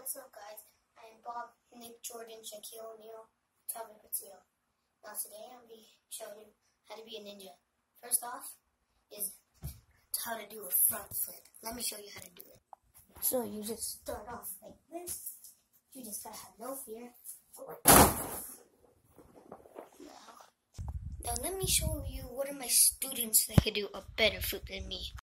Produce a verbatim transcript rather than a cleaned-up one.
What's up, guys? I am Bob, Nick, Jordan, Shaquille O'Neal, Talvin Patillo. Now today I'll be showing you how to be a ninja. First off is how to do a front flip. Let me show you how to do it. So you just start off like this. You just gotta have no fear. Now, now let me show you one of my students that could do a better flip than me.